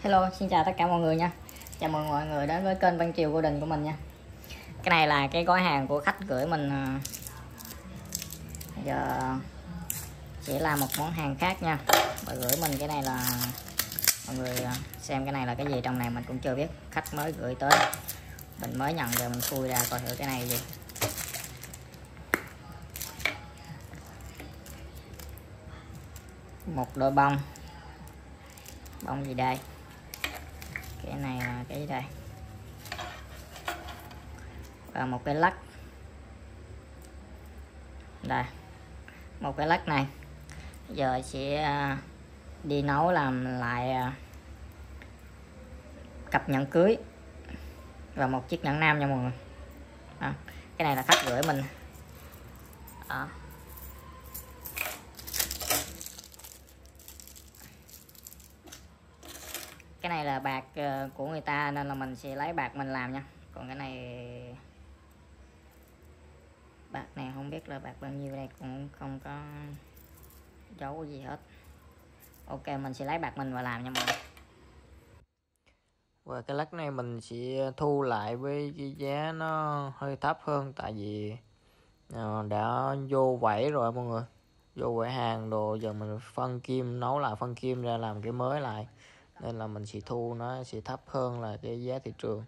Hello, xin chào tất cả mọi người nha. Chào mừng mọi người đến với kênh Văn Triều Cô Đình của mình nha. Cái này là cái gói hàng của khách gửi mình. Giờ sẽ làm một món hàng khác nha. Bà gửi mình cái này là mọi người xem cái này là cái gì trong này mình cũng chưa biết. Khách mới gửi tới, mình mới nhận rồi mình khui ra coi thử cái này gì. Một đôi bông. Bông gì đây? Cái này là cái gì đây? Và một cái lắc. Đây, một cái lắc này. Giờ sẽ đi nấu làm lại cặp nhẫn cưới và một chiếc nhẫn nam nha mọi người. Đó. Cái này là khách gửi mình. Đó. Cái này là bạc của người ta nên là mình sẽ lấy bạc mình làm nha. Còn cái này bạc này không biết là bạc bao nhiêu, đây cũng không có dấu gì hết. Ok, mình sẽ lấy bạc mình và làm nha mọi người. Và cái lắc này mình sẽ thu lại với cái giá nó hơi thấp hơn, tại vì đã vô vảy rồi mọi người, vô vảy hàng đồ, giờ mình phân kim, nấu lại phân kim ra làm cái mới lại, nên là mình sẽ thu nó sẽ thấp hơn là cái giá thị trường.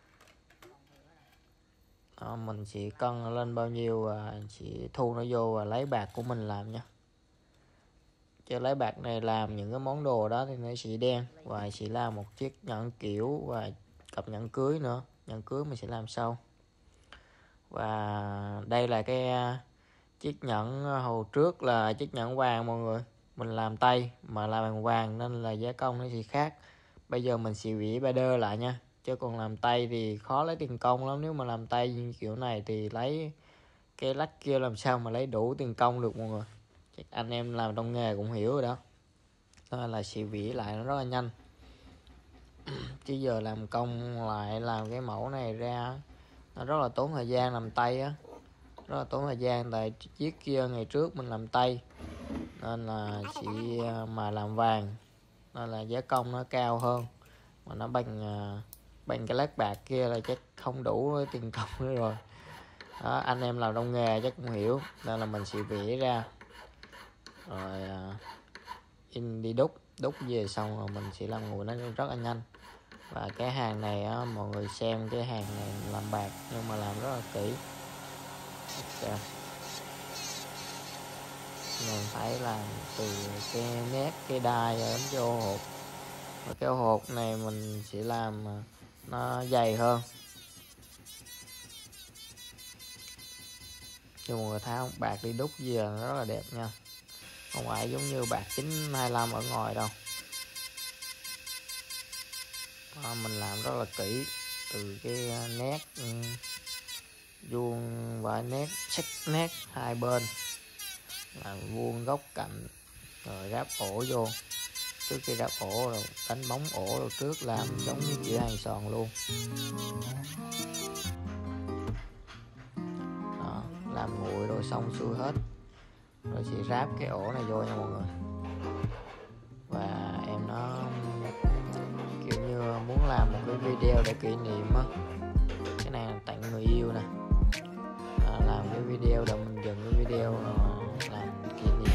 Đó, mình sẽ cân lên bao nhiêu và sẽ thu nó vô và lấy bạc của mình làm nha. Chứ lấy bạc này làm những cái món đồ đó thì nó sẽ đen, và sẽ làm một chiếc nhẫn kiểu và cặp nhẫn cưới nữa. Nhẫn cưới mình sẽ làm sau. Và đây là cái chiếc nhẫn hồi trước là chiếc nhẫn vàng mọi người, mình làm tay mà làm bằng vàng nên là giá công nó sẽ khác. Bây giờ mình sẽ vẽ border lại nha, chứ còn làm tay thì khó lấy tiền công lắm. Nếu mà làm tay kiểu này thì lấy cái lách kia làm sao mà lấy đủ tiền công được mọi người. Chắc anh em làm trong nghề cũng hiểu rồi đó. Đó là sẽ vẽ lại nó rất là nhanh. Chứ giờ làm công lại làm cái mẫu này ra nó rất là tốn thời gian. Làm tay á rất là tốn thời gian, tại chiếc kia ngày trước mình làm tay nên là chỉ mà làm vàng nên là giá công nó cao hơn, mà nó bằng cái lát bạc kia là chắc không đủ tiền công nữa rồi đó. Anh em làm trong nghề chắc cũng hiểu, nên là mình sẽ vẽ ra rồi in đi đúc về xong rồi mình sẽ làm nguội nó rất là nhanh. Và cái hàng này á, mọi người xem cái hàng này làm bạc nhưng mà làm rất là kỹ. Okay. Mình phải làm từ cái nét, cái đai đến cái ô hột. Và cái ô hột này mình sẽ làm nó dày hơn. Cho mọi người thấy không, bạc đi đúc về nó rất là đẹp nha, không phải giống như bạc 925 ở ngoài đâu. Đó, mình làm rất là kỹ, từ cái nét vuông và nét sắc nét hai bên, làm vuông góc cạnh, rồi ráp ổ vô. Trước khi ráp ổ rồi đánh bóng ổ rồi trước, làm giống như kiểu hàng sòn luôn. Đó, làm nguội rồi xong xuôi hết rồi chỉ ráp cái ổ này vô nha mọi người. Và em nó kiểu như muốn làm một cái video để kỷ niệm á, cái này là tặng người yêu nè, làm cái video để mình dừng cái video làm kỷ niệm.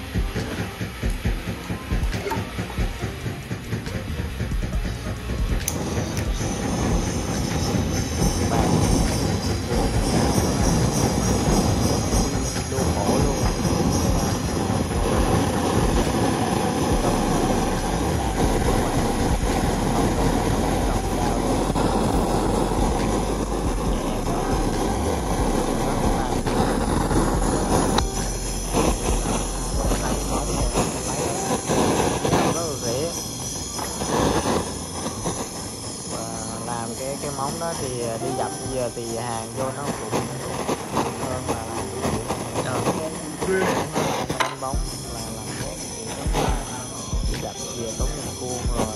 Cái móng đó thì đi dập giờ thì hàng vô nó cũng hơn là làm cái kiểu đánh bóng là làm nét thì giống là đi dập về giống như cuông rồi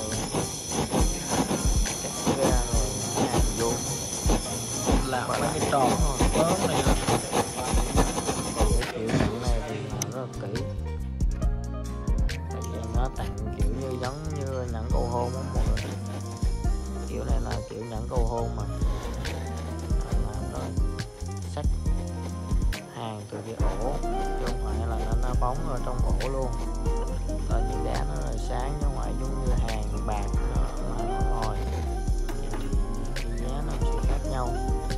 cắt ra rồi hàng vô làm mấy cái tròn bớm này. Còn cái kiểu nhẫn này thì làm rất là kỹ, tại vì nó tặng kiểu như giống như nhẫn cầu hôn á mọi người. silicone mà làm rồi xách hàng từ cái ổ chứ không phải là nó bóng ở trong ổ luôn, là những đá nó là sáng chứ không phải giống như hàng bạc nó ngồi, cái giá nó sẽ khác nhau.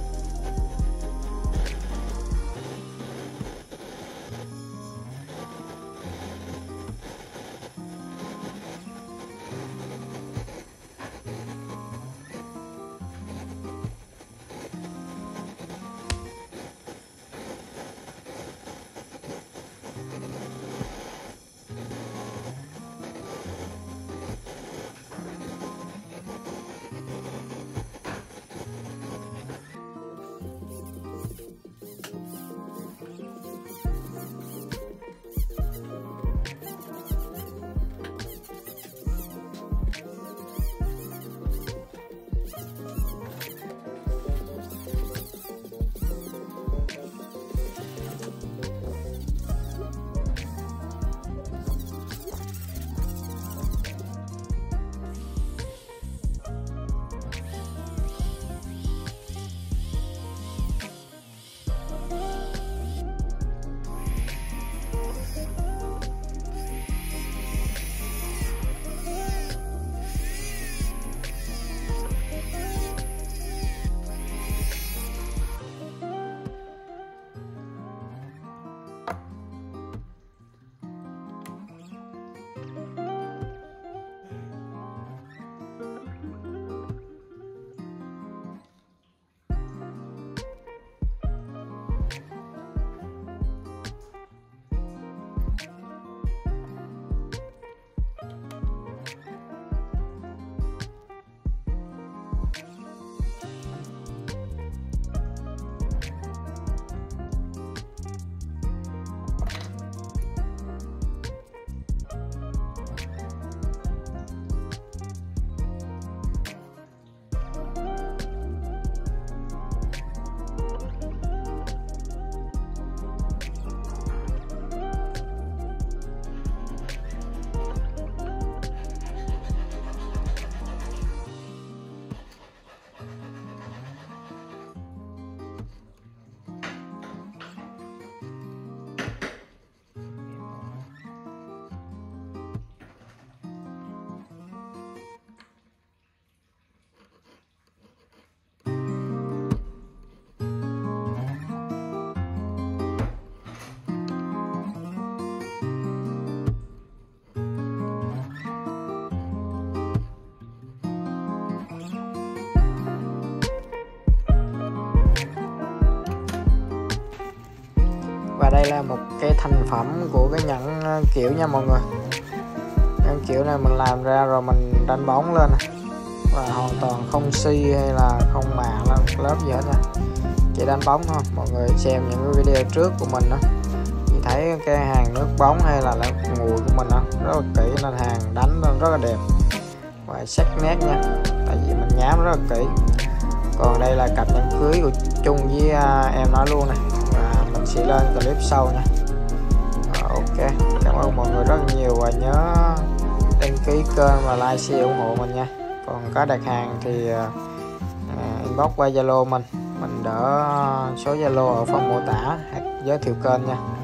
Và đây là một cái thành phẩm của cái nhẫn kiểu nha mọi người. Nhẫn kiểu này mình làm ra rồi mình đánh bóng lên và hoàn toàn không xi hay là không mạ lớp gì hết nha, chỉ đánh bóng thôi. Mọi người xem những cái video trước của mình đó thì thấy cái hàng nước bóng hay là lớp nguội của mình đó rất là kỹ, nên hàng đánh lên rất là đẹp và sắc nét nha, tại vì mình nhám rất là kỹ. Còn đây là cặp nhẫn cưới của Trung với em nói luôn này, và mình sẽ lên clip sau nha. Ok, cảm ơn mọi người rất nhiều và nhớ đăng ký kênh và like share ủng hộ mình nha. Còn có đặt hàng thì inbox qua Zalo mình đỡ số Zalo ở phần mô tả hoặc giới thiệu kênh nha.